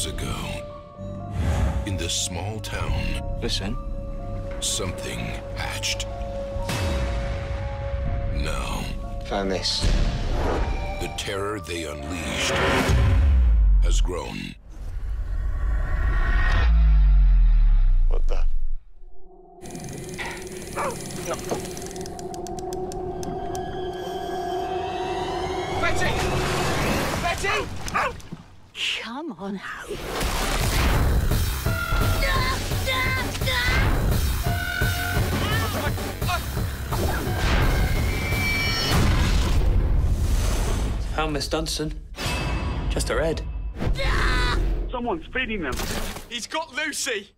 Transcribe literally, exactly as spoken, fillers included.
years ago, in this small town, Listen. something hatched. Now, Found this. the terror they unleashed has grown. What the? No. Betty! Betty! Come on, Harry. Found Miss Dunstan. Just her head. Someone's feeding them. He's got Lucy!